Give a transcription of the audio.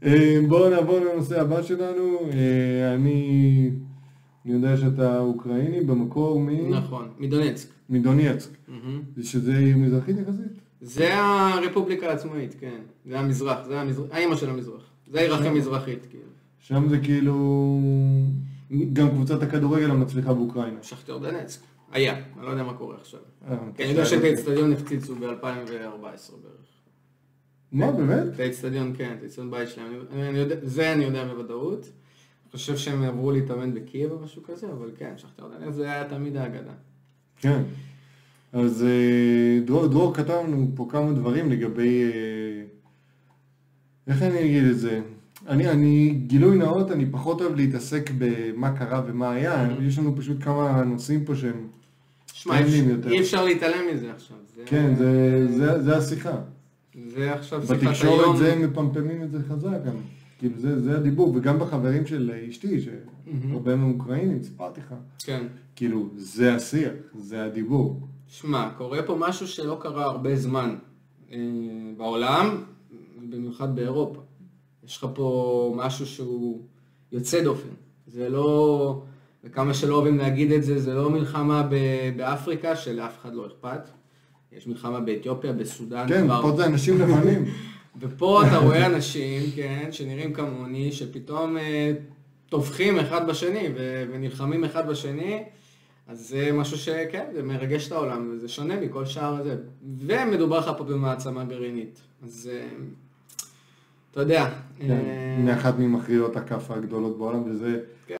בואו נעבור לנושא הבא שלנו. אני יודע שאתה אוקראיני במקור נכון, מדונייצק. מדונייצק. שזה עיר מזרחית יחסית? זה הרפובליקה העצמאית, כן. זה המזרח, האמא של המזרח. זה העיר הכי מזרחית, כאילו. שם זה כאילו... גם קבוצת הכדורגל המצליחה באוקראינה. שכתר דונצק. היה, אני לא יודע מה קורה עכשיו. אני יודע שאת האצטדיון הפציצו ב-2014 בערך. מה, באמת? את האצטדיון, כן, את האצטדיון בית שלהם. זה אני יודע בוודאות. אני חושב שהם עברו להתאמן בקייב או משהו כזה, אבל כן, שכתר דונצק זה היה תמיד האגדה. כן. אז דרור כתב לנו פה כמה דברים לגבי... איך אני אגיד את זה? אני גילוי נאות, אני פחות אוהב להתעסק במה קרה ומה היה, יש לנו פשוט כמה נושאים פה שהם... שמע, אי אפשר להתעלם מזה עכשיו. כן, זה השיחה. זה עכשיו שיחת היום. בתקשורת זה מפמפמים את זה חזק גם. כאילו זה הדיבור, וגם בחברים של אשתי, שהרבה מאוקראינים, סיפרתי לך. כן. כאילו, זה השיח, זה הדיבור. שמע, קורה פה משהו שלא קרה הרבה זמן בעולם, במיוחד באירופה. יש לך פה משהו שהוא יוצא דופן. זה לא, וכמה שלא אוהבים להגיד את זה, זה לא מלחמה באפריקה שלאף אחד לא אכפת. יש מלחמה באתיופיה, בסודאן. כן, פה זה אנשים לבנים. ופה אתה רואה אנשים, כן, שנראים כמוני, שפתאום טובחים אחד בשני ונלחמים אחד בשני. אז זה משהו שכן, זה מרגש את העולם, וזה שונה מכל שאר הזה. ומדובר לך פה במעצמה גרעינית. אז אתה יודע. כן, מאחת ממכריעות הכף הגדולות בעולם, וזה...